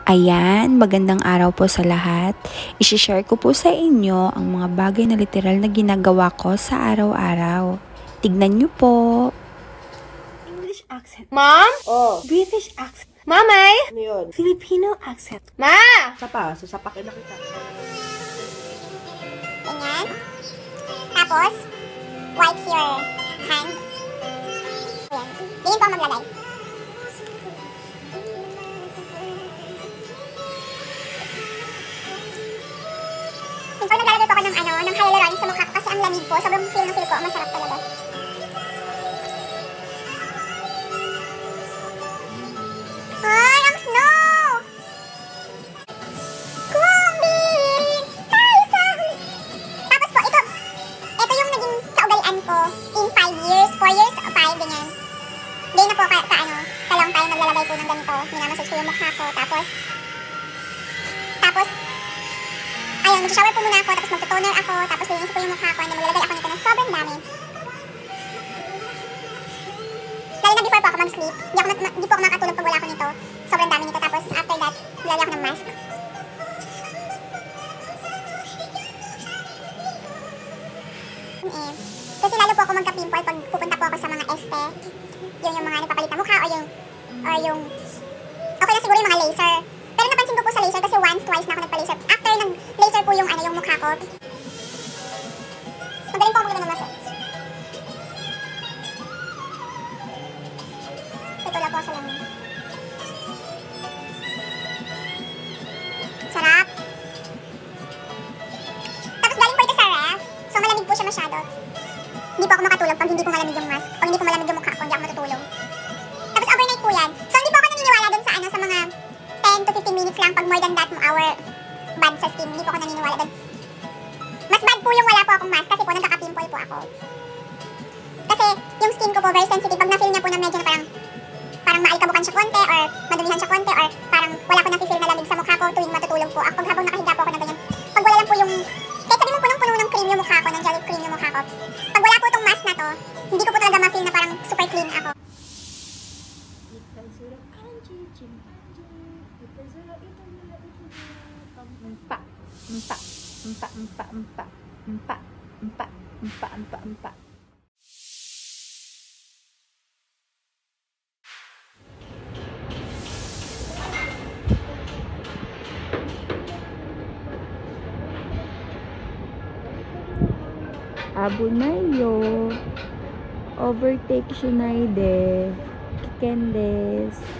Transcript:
Ayan, magandang araw po sa lahat. I-share ko po sa inyo ang mga bagay na literal na ginagawa ko sa araw-araw. Tignan niyo po. English accent. Mom? Oh, British accent. Mamay? ano yun? Filipino accent. Ma! Isa pa, sasapakin na kita. Ganyan. Tapos, wipe your hand. Ayan. Ganyan po ang maglagay. Before naglalagay po ako ng hyaluronic sa mukha ko kasi ang lamig po. Sobrang feel ko. Masarap talaga. Ay, ang snow! Kumbing! Tayo sa huli! Tapos po, ito yung naging kaugalian ko in 5 years, 4 years, 5, ganyan. Ganyan na po ka-long time naglalagay po ng ganito. Minamassage ko yung mukha ko. Tapos, ayun, mag-shower po muna ako, tapos mag-toner ako, tapos lilinis ko yung mukha ko, and then maglalagay ako nito ng sobrang dami. Lalo na before po ako mag-sleep, di po ako makatulog pag wala ko nito. Sobrang dami nito, tapos after that, lalagay ako ng mask. Kasi lalo po ako magka-pimple pag pupunta po ako sa mga este. Yung mga nagpapalit na mukha, or yung, okay na siguro yung mga laser. Pero napansin ko po sa laser kasi once, twice na ako nagpa-laser. After nag-laser po yung mukha ko. Magaling po ako maganda ng mask. Tutula po sa lamin. Sarap. Tapos galing po ito sa ref. So malamig po siya masyado. Hindi po ako makatulog pag hindi po malamig yung mask. Pag hindi po malamig yung mukha ko, hindi ako matutulog. Tapos overnight po yan. So hindi po ako naniniwala dun sa mga 10 to 15 minutes lang. Pag more than that hour bad sa skin, hindi po ako naniniwala dun. Mas bad po yung wala po akong mask kasi po nagkaka-pimple po ako. Kasi yung skin ko po very sensitive. Pag na-feel niya po na medyo na parang maalikabukan siya konti or madumihan siya konti or parang wala ko na-feel na lamig sa mukha ko tuwing matutulog po ako. Pag habang nakahiga po ako na ganyan. Pag wala lang po yung, kahit sabi mo punong-puno ng cream yung mukha ko, ng jelly cream yung mukha ko. Pag wala po itong mask na to, hindi ko po talaga ma-feel na parang super clean ako. Empa. Abunayo. Overtake Shinaide. Kikendes.